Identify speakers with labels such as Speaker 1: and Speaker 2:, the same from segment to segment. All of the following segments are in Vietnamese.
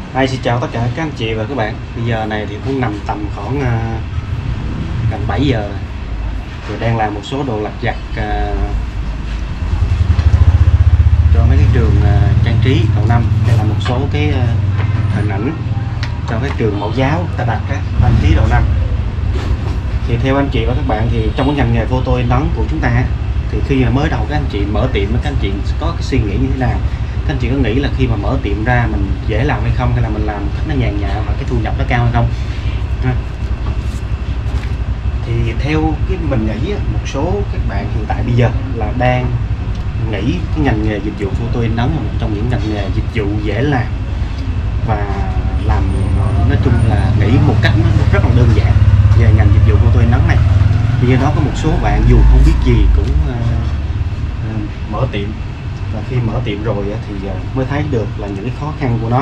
Speaker 1: Xin chào tất cả các anh chị và các bạn. Bây giờ này thì cũng nằm tầm khoảng gần 7 giờ rồi, đang làm một số đồ lặt vặt cho mấy cái trường trang trí đầu năm. Đây là một số cái hình ảnh cho cái trường mẫu giáo ta đặt các đăng ký đầu năm. Thì theo anh chị và các bạn thì trong cái ngành nghề photo in ấn của chúng ta thì khi mà mới đầu các anh chị mở tiệm, các anh chị có cái suy nghĩ như thế nào? Các anh chị có nghĩ là khi mà mở tiệm ra mình dễ làm hay không, hay là mình làm cách nó nhàn nhã và cái thu nhập nó cao hay không? Thì theo cái mình nghĩ một số các bạn hiện tại bây giờ là đang nghĩ cái ngành nghề dịch vụ photo in ấn là một trong những ngành nghề dịch vụ dễ làm, và làm nói chung là nghĩ một cách nó rất là đơn giản về ngành dịch vụ photo in ấn này. Vì do đó có một số bạn dù không biết gì cũng mở tiệm, và khi mở tiệm rồi thì mới thấy được là những cái khó khăn của nó.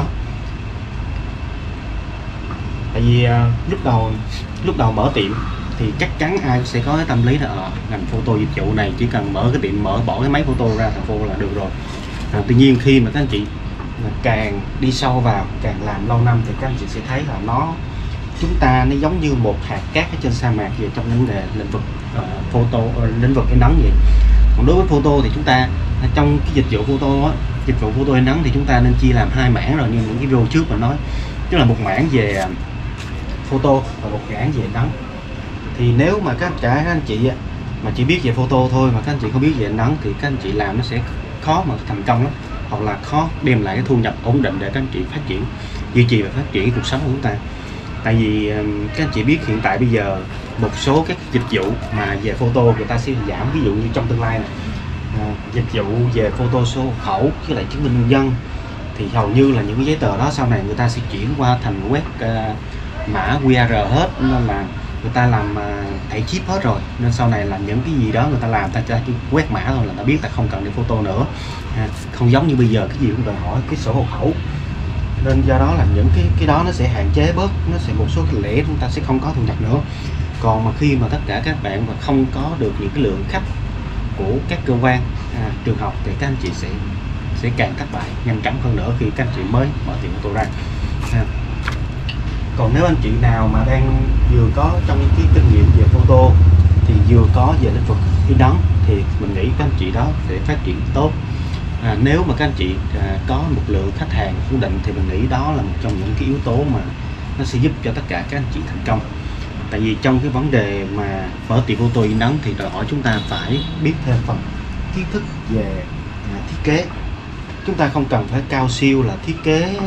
Speaker 1: Tại vì lúc đầu mở tiệm thì chắc chắn ai sẽ có cái tâm lý là ngành photo dịch vụ này chỉ cần mở cái tiệm, bỏ cái máy photo ra thành photo là được rồi. Tuy nhiên khi mà các anh chị càng đi sâu vào, càng làm lâu năm thì các anh chị sẽ thấy là chúng ta nó giống như một hạt cát ở trên sa mạc về trong lĩnh vực photo, lĩnh vực in ấn vậy. Còn đối với photo thì chúng ta trong cái dịch vụ photo in ấn thì chúng ta nên chia làm hai mảng rồi, như những cái video trước mình nói, tức là một mảng về photo và một mảng về in ấn. Thì nếu mà các anh chị mà chỉ biết về photo thôi mà các anh chị không biết về in ấn thì các anh chị làm nó sẽ khó mà thành công lắm, hoặc là khó đem lại cái thu nhập ổn định để các anh chị phát triển, duy trì và phát triển cuộc sống của chúng ta. Tại vì các anh chị biết hiện tại bây giờ một số các dịch vụ mà về photo người ta sẽ giảm, ví dụ như trong tương lai này dịch vụ về photo số hộ khẩu với lại chứng minh nhân dân thì hầu như là những cái giấy tờ đó sau này người ta sẽ chuyển qua thành quét mã QR hết, nên là người ta làm thẻ chip hết rồi, nên sau này làm những cái gì đó người ta làm ta chỉ quét mã thôi là ta biết, ta không cần đi photo nữa. Không giống như bây giờ cái gì cũng đòi hỏi cái sổ hộ khẩu, nên do đó là những cái đó nó sẽ hạn chế bớt, nó sẽ một số cái lễ chúng ta sẽ không có thu nhập nữa. Còn mà khi mà tất cả các bạn mà không có được những cái lượng khách của các cơ quan trường học thì các anh chị sẽ càng thất bại nhanh chóng hơn nữa khi các anh chị mới mở tiệm photo ra. Còn nếu anh chị nào mà đang vừa có trong cái kinh nghiệm về photo thì vừa có về lĩnh vực in ấn thì mình nghĩ các anh chị đó sẽ phát triển tốt. Nếu mà các anh chị có một lượng khách hàng ổn định thì mình nghĩ đó là một trong những cái yếu tố mà nó sẽ giúp cho tất cả các anh chị thành công. Tại vì trong cái vấn đề mà mở tiệm photo in ấn thì đòi hỏi chúng ta phải biết thêm phần kiến thức về thiết kế. Chúng ta không cần phải cao siêu là thiết kế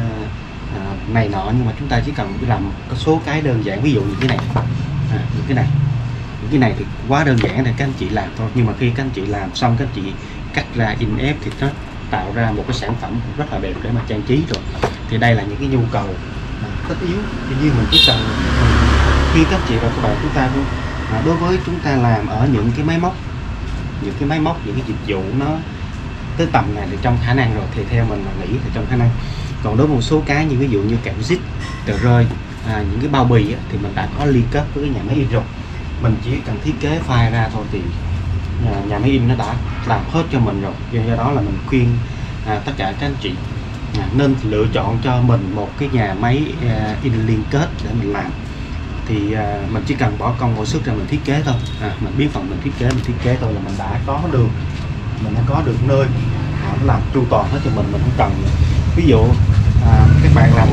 Speaker 1: này nọ, nhưng mà chúng ta chỉ cần làm có số cái đơn giản, ví dụ như cái này, những cái này thì quá đơn giản để các anh chị làm thôi, nhưng mà khi các anh chị làm xong các anh chị cắt ra in ép thì nó tạo ra một cái sản phẩm rất là đẹp để mà trang trí rồi. Thì đây là những cái nhu cầu tất yếu. Tuy nhiên mình chỉ cần khi các chị và các bạn chúng ta đối với chúng ta làm ở những cái máy móc, những cái dịch vụ nó tới tầm này thì trong khả năng rồi, thì theo mình là nghĩ thì trong khả năng. Còn đối với một số cái như ví dụ như kẹo zip, tờ rơi, những cái bao bì thì mình đã có liên kết với cái nhà máy in rồi, mình chỉ cần thiết kế file ra thôi thì nhà máy in nó đã làm hết cho mình rồi. Do đó là mình khuyên tất cả các anh chị nên lựa chọn cho mình một cái nhà máy in liên kết để mình làm. Thì mình chỉ cần bỏ công bỏ sức ra mình thiết kế thôi, mình biết phần mình thiết kế thôi là mình đã có được nơi nó làm chu toàn hết cho mình không cần. Ví dụ các bạn làm một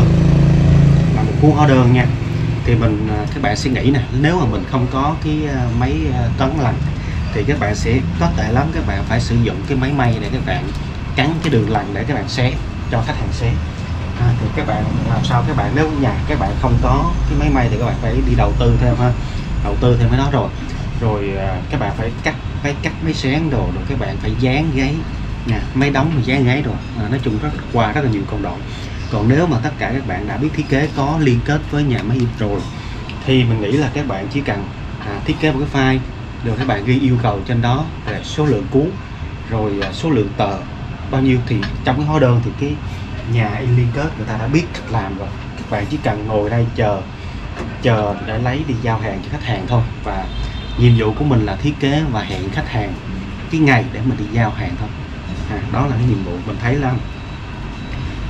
Speaker 1: cuốn hóa đơn nha, thì các bạn sẽ nghĩ nè, nếu mà mình không có cái máy cấn lằn thì các bạn sẽ có tệ lắm, các bạn phải sử dụng cái máy may để các bạn cắn cái đường lằn để các bạn xé cho khách hàng xé. Thì các bạn làm sao, các bạn nếu nhà các bạn không có cái máy may thì các bạn phải đi đầu tư thêm cái đó, rồi các bạn phải cắt máy xén đồ, rồi các bạn phải dán gáy máy đóng và dán gáy rồi, nói chung rất là nhiều công đoạn. Còn nếu mà tất cả các bạn đã biết thiết kế, có liên kết với nhà máy in rồi thì mình nghĩ là các bạn chỉ cần thiết kế một cái file, rồi các bạn ghi yêu cầu trên đó là số lượng cuốn, rồi số lượng tờ bao nhiêu, thì trong cái hóa đơn thì cái nhà in liên kết người ta đã biết cách làm rồi. Các bạn chỉ cần ngồi đây chờ để lấy đi giao hàng cho khách hàng thôi, và nhiệm vụ của mình là thiết kế và hẹn khách hàng cái ngày để mình đi giao hàng thôi. Đó là cái nhiệm vụ. Mình thấy là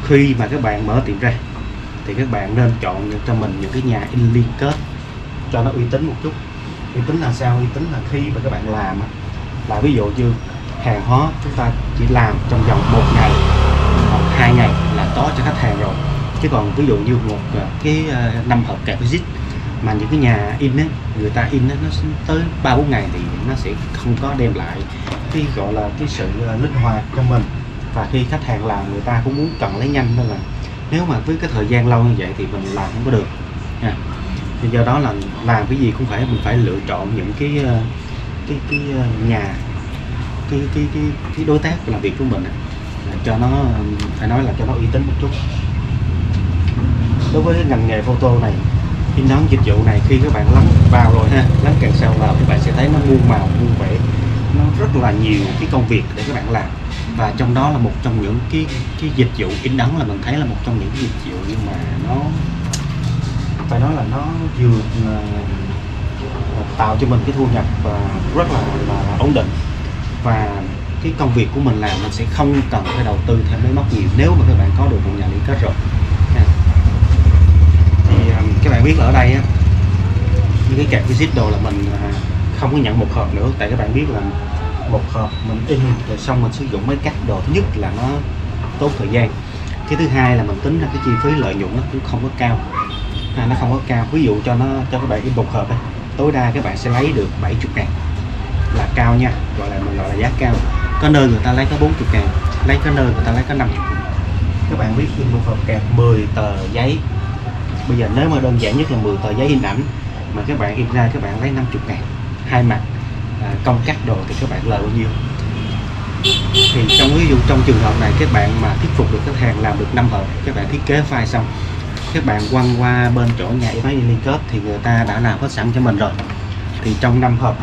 Speaker 1: khi mà các bạn mở tiệm ra thì các bạn nên chọn cho mình những cái nhà in liên kết cho nó uy tín một chút. Uy tín là sao? Uy tín là khi mà các bạn làm là ví dụ như hàng hóa chúng ta chỉ làm trong vòng 1 ngày hoặc 2 ngày là có cho khách hàng rồi, chứ còn ví dụ như một cái 5 hộp kẹp visit mà những cái nhà in ấy, người ta in ấy, nó tới 3-4 ngày thì nó sẽ không có đem lại cái gọi là cái sự linh hoạt cho mình, và khi khách hàng làm người ta cũng muốn cần lấy nhanh, nên là nếu mà với cái thời gian lâu như vậy thì mình làm không có được nha. Thì do đó là làm cái gì cũng phải mình phải lựa chọn những cái nhà cái đối tác làm việc của mình cho nó phải nói là cho nó uy tín một chút. Đối với ngành nghề photo này, in ấn dịch vụ này, khi các bạn lắng vào rồi ha, lắng càng sâu vào các bạn sẽ thấy nó muôn màu muôn vẻ, nó rất là nhiều cái công việc để các bạn làm, và trong đó là một trong những cái dịch vụ in ấn là mình thấy là một trong những cái dịch vụ nhưng mà nó phải nói là nó vừa tạo cho mình cái thu nhập rất là ổn định, và cái công việc của mình làm mình sẽ không cần phải đầu tư thêm máy móc nhiều nếu mà các bạn có được một nhà liên kết rồi. Thì các bạn biết là ở đây á, những cái kẹp visit đồ là mình không có nhận một hộp nữa, tại các bạn biết là một hộp mình in rồi xong mình sử dụng máy cắt đồ, thứ nhất là nó tốn thời gian, cái thứ hai là mình tính ra cái chi phí lợi nhuận nó cũng không có cao, nó không có cao. Ví dụ cho các bạn in một hộp đây, tối đa các bạn sẽ lấy được 70.000 là cao nha, mình gọi là giá cao. Có nơi người ta lấy có 40.000, có nơi người ta lấy có 50.000. Các bạn biết in một hộp kẹp 10 tờ giấy, bây giờ nếu mà đơn giản nhất là 10 tờ giấy hình ảnh mà các bạn in ra các bạn lấy 50.000 hai mặt, công cắt đồ thì các bạn lời bao nhiêu? Thì trong trường hợp này các bạn mà thuyết phục được khách hàng làm được 5 hộp, các bạn thiết kế file xong, các bạn quăng qua bên chỗ nhà in máy liên kết thì người ta đã làm hết sẵn cho mình rồi. Thì trong 5 hộp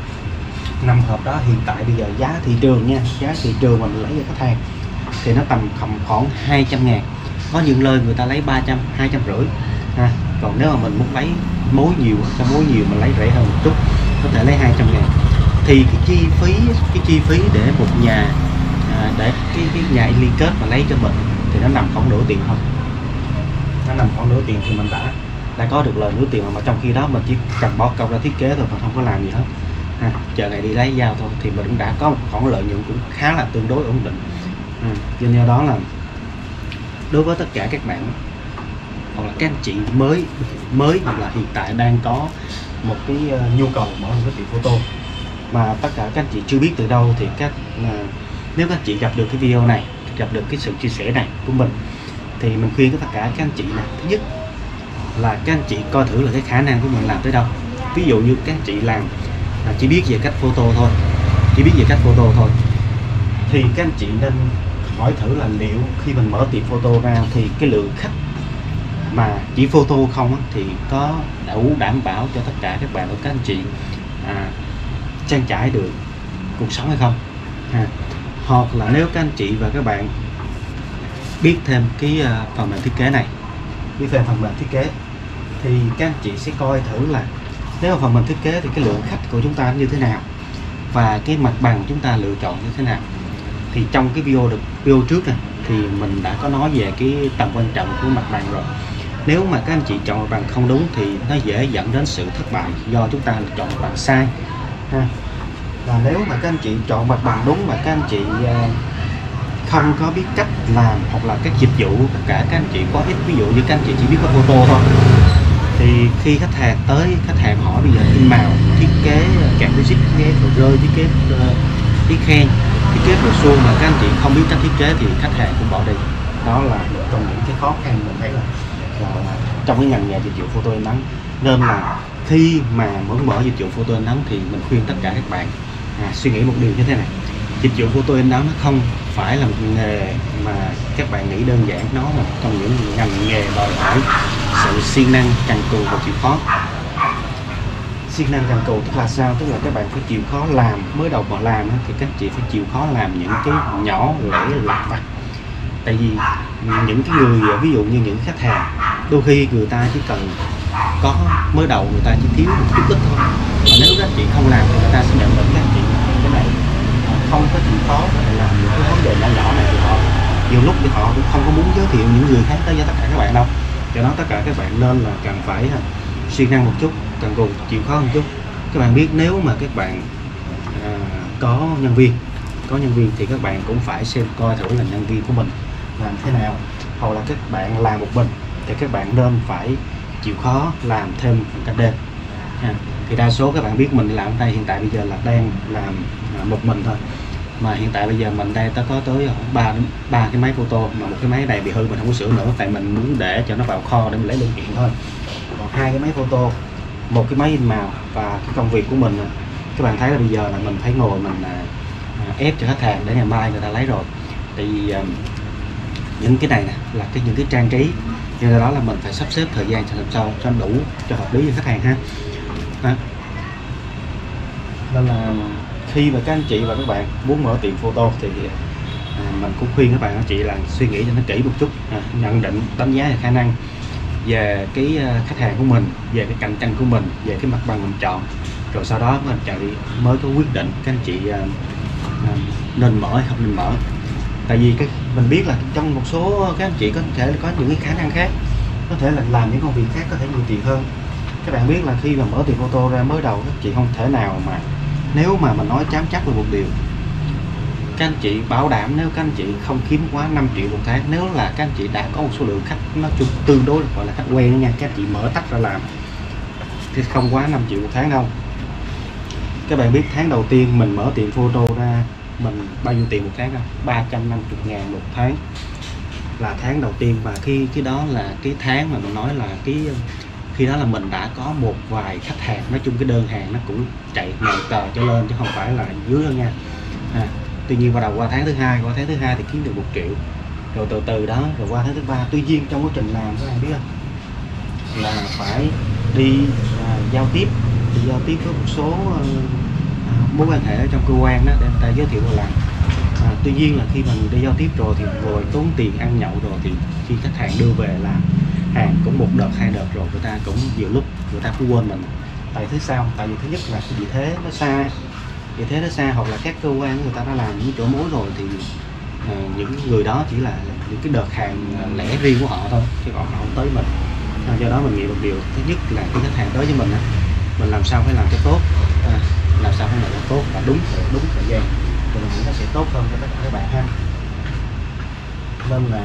Speaker 1: đó hiện tại bây giờ giá thị trường nha, giá thị trường mình lấy cho khách hàng thì nó tầm khoảng 200.000. Có những nơi người ta lấy 300, 250. Còn nếu mà mình muốn lấy mối nhiều mình lấy rẻ hơn một chút, có thể lấy 200.000. Thì cái chi phí để một nhà để cái nhà in liên kết mà lấy cho mình thì nó nằm khoảng nửa tiền thôi. Nó nằm khoảng nửa tiền thì mình đã có được lời nửa tiền, mà trong khi đó mình chỉ cần bỏ công ra thiết kế thôi, mình không có làm gì hết. Chờ ngày đi lấy giao thôi thì mình cũng đã có một khoản lợi nhuận cũng khá là tương đối ổn định. Cho nên đó là đối với tất cả các bạn hoặc là các anh chị mới hoặc là hiện tại đang có một cái nhu cầu mở một cái tiệm photo mà tất cả các anh chị chưa biết từ đâu, thì nếu các anh chị gặp được cái video này, gặp được cái sự chia sẻ này của mình, thì mình khuyên tất cả các anh chị này, thứ nhất là các anh chị coi thử là cái khả năng của mình làm tới đâu. Ví dụ như các anh chị làm chỉ biết về cách photo thôi, thì các anh chị nên hỏi thử là liệu khi mình mở tiệm photo ra thì cái lượng khách mà chỉ photo không thì có đủ đảm bảo cho tất cả các bạn và các anh chị trang trải được cuộc sống hay không. Hoặc là nếu các anh chị và các bạn biết thêm cái phần mềm thiết kế này, thì các anh chị sẽ coi thử là nếu mà phần mềm thiết kế thì cái lượng khách của chúng ta như thế nào và cái mặt bằng chúng ta lựa chọn như thế nào. Thì trong cái video trước này thì mình đã có nói về cái tầm quan trọng của mặt bằng rồi. Nếu mà các anh chị chọn mặt bằng không đúng thì nó dễ dẫn đến sự thất bại do chúng ta chọn mặt bằng sai. Và nếu mà các anh chị chọn mặt bằng đúng mà các anh chị không có biết cách làm hoặc là các dịch vụ tất cả các anh chị có ít, ví dụ như các anh chị chỉ biết có photo thôi, thì khi khách hàng tới, khách hàng hỏi bây giờ in màu, thiết kế kẹp visit, thiết kế đồ rơi, thiết kế khen, thiết kế đồ xuông mà các anh chị không biết cách thiết kế thì khách hàng cũng bỏ đi. Đó là một trong những cái khó khăn mình thấy là trong cái ngành nghề dịch vụ photo in ấn. Nên là khi mà muốn mở dịch vụ photo in ấn thì mình khuyên tất cả các bạn suy nghĩ một điều như thế này: dịch vụ photo in ấn nó không phải là một nghề mà các bạn nghĩ đơn giản, nó là một trong những ngành nghề đòi hỏi sự siêng năng, cần cù và chịu khó. Siêng năng cần cù tức là sao? Tức là các bạn phải chịu khó làm. Mới đầu mà làm thì các chị phải chịu khó làm những cái nhỏ lẻ lặt vặt. Tại vì những cái người, ví dụ như những khách hàng, đôi khi người ta chỉ cần có mới đầu người ta chỉ thiếu một chút ít thôi, mà nếu các chị không làm thì người ta sẽ nhận định các chị cái này không có chịu khó để làm những cái vấn đề nhỏ nhỏ này thì họ nhiều lúc thì họ cũng không có muốn giới thiệu những người khác tới cho tất cả các bạn đâu. Do đó tất cả các bạn nên là cần phải siêng năng một chút, cần cù chịu khó một chút. Các bạn biết nếu mà các bạn có nhân viên thì các bạn cũng phải xem coi thử là nhân viên của mình làm thế nào, hoặc là các bạn làm một mình thì các bạn nên phải chịu khó làm thêm cả đêm. Thì đa số các bạn biết mình làm ở đây hiện tại bây giờ là đang làm một mình thôi, mà hiện tại bây giờ mình đây có tới ba cái máy photo, mà một cái máy này bị hư mình không có sửa nữa, tại mình muốn để cho nó vào kho để mình lấy linh kiện thôi. Còn 2 cái máy photo, một cái máy in màu và cái công việc của mình các bạn thấy là bây giờ là mình phải ngồi mình ép cho khách hàng để ngày mai người ta lấy rồi. Tại vì những cái này nè là những cái trang trí, nên đó là mình phải sắp xếp thời gian làm sao cho đủ, cho hợp lý với khách hàng ha. Nên là khi mà các anh chị và các bạn muốn mở tiệm photo thì mình cũng khuyên các bạn anh chị là suy nghĩ cho nó kỹ một chút, nhận định đánh giá về khả năng về cái khách hàng của mình, về cái cạnh tranh của mình, về cái mặt bằng mình chọn, rồi sau đó các anh chị mới có quyết định các anh chị nên mở hay không nên mở. Tại vì mình biết là trong một số các anh chị có thể có những cái khả năng khác, có thể là làm những công việc khác có thể nhiều tiền hơn. Các bạn biết là khi mà mở tiệm photo ra mới đầu, các chị không thể nào mà, nếu mà mình nói chám chắc về một điều, các anh chị bảo đảm nếu các anh chị không kiếm quá 5 triệu một tháng, nếu là các anh chị đã có một số lượng khách nó tương đối gọi là khách quen đó nha, các anh chị mở tách ra làm thì không quá 5 triệu một tháng đâu. Các bạn biết tháng đầu tiên mình mở tiệm photo ra mình bao nhiêu tiền một tháng không? 350.000 một tháng là tháng đầu tiên. Và khi đó là cái tháng mà mình nói là khi đó là mình đã có một vài khách hàng, nói chung cái đơn hàng nó cũng chạy ngàn tờ trở lên chứ không phải là dưới đâu nha. Tuy nhiên bắt đầu qua tháng thứ hai thì kiếm được 1 triệu, rồi từ từ đó rồi qua tháng thứ 3. Tuy nhiên trong quá trình làm các bạn biết không, là phải đi giao tiếp với một số mối quan hệ ở trong cơ quan đó để người ta giới thiệu vào làm. Tuy nhiên là khi mình đi giao tiếp rồi thì rồi tốn tiền ăn nhậu rồi, thì khi khách hàng đưa về làm hàng cũng 1 đợt 2 đợt rồi, người ta cũng nhiều lúc người ta cũng quên mình. Tại thứ sao? Tại vì thứ nhất là cái vị thế nó xa, hoặc là các cơ quan của người ta đã làm những chỗ mối rồi, thì những người đó chỉ là những cái đợt hàng lẻ riêng của họ thôi, chứ còn họ không tới mình. Do đó mình nghĩ một điều, thứ nhất là cái khách hàng tới với mình làm sao phải làm cho tốt, làm sao phải làm cho tốt và đúng thời gian, thì mình nghĩ nó sẽ tốt hơn cho tất cả các bạn ha. Nên là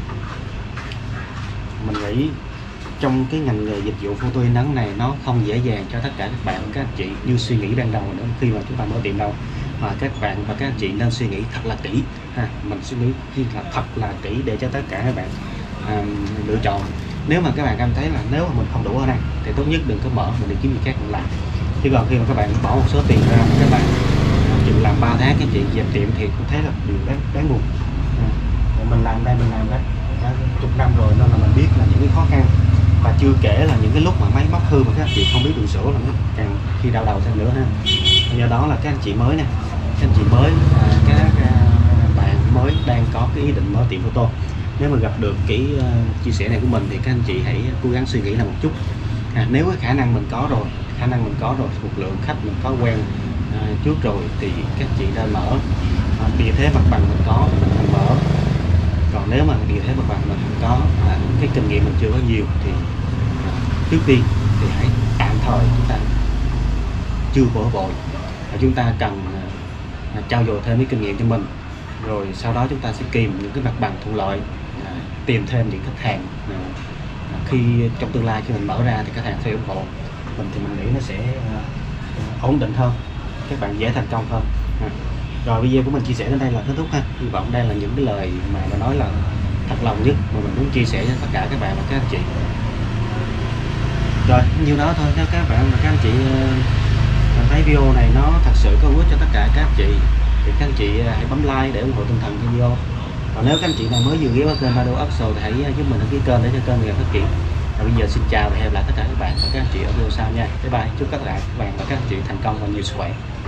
Speaker 1: mình nghĩ trong cái ngành nghề dịch vụ photo in ấn này nó không dễ dàng cho tất cả các bạn các anh chị như suy nghĩ ban đầu nữa khi mà chúng ta mở tiệm đâu. Mà các bạn và các anh chị nên suy nghĩ thật là kỹ mình suy nghĩ thật là kỹ để cho tất cả các bạn lựa chọn. Nếu mà các bạn cảm thấy là nếu mà mình không đủ ở đây thì tốt nhất đừng có mở, mình đi kiếm gì khác mình làm. Chứ còn khi mà các bạn bỏ một số tiền ra, các bạn chừng làm 3 tháng các chị dẹp tiệm thì cũng thấy là điều đáng buồn. Mình làm đây, mình làm đã chục năm rồi, nên là mình biết là những cái khó khăn, và chưa kể là những cái lúc mà máy móc hư mà các anh chị không biết đường sửa là nó càng khi đau đầu thêm nữa ha. Do đó là các anh chị mới nè, các anh chị mới, các bạn mới đang có cái ý định mở tiệm photo, nếu mà gặp được cái chia sẻ này của mình thì các anh chị hãy cố gắng suy nghĩ là một chút. Nếu cái khả năng mình có rồi, một lượng khách mình có quen trước rồi thì các chị nên mở. Địa thế mặt bằng mình có thì mình nên mở. Còn nếu mà địa thế mặt bằng mình không có, cái kinh nghiệm mình chưa có nhiều thì trước tiên thì hãy tạm thời chúng ta chưa vội, chúng ta cần trau dồi thêm cái kinh nghiệm cho mình, rồi sau đó chúng ta sẽ tìm những cái mặt bằng thuận lợi, tìm thêm những khách hàng khi trong tương lai khi mình mở ra thì khách hàng sẽ ủng hộ mình, thì mình nghĩ nó sẽ ổn định hơn, các bạn dễ thành công hơn. Rồi video của mình chia sẻ đến đây là kết thúc ha. Hy vọng đây là những cái lời mà mình nói là thật lòng nhất mà mình muốn chia sẻ cho tất cả các bạn và các anh chị. Rồi nhiêu đó thôi. Nếu các bạn và các anh chị thấy video này nó thật sự có ích cho tất cả các anh chị thì các anh chị hãy bấm like để ủng hộ tinh thần video. Còn nếu các anh chị nào mới vừa ghé vào kênh Rado Official thì hãy giúp mình đăng ký kênh để cho kênh ngày phát triển. Và bây giờ xin chào và hẹn gặp lại tất cả các bạn và các anh chị ở video sau nha. Bye bye. Chúc tất cả các bạn và các anh chị thành công và nhiều sức khỏe.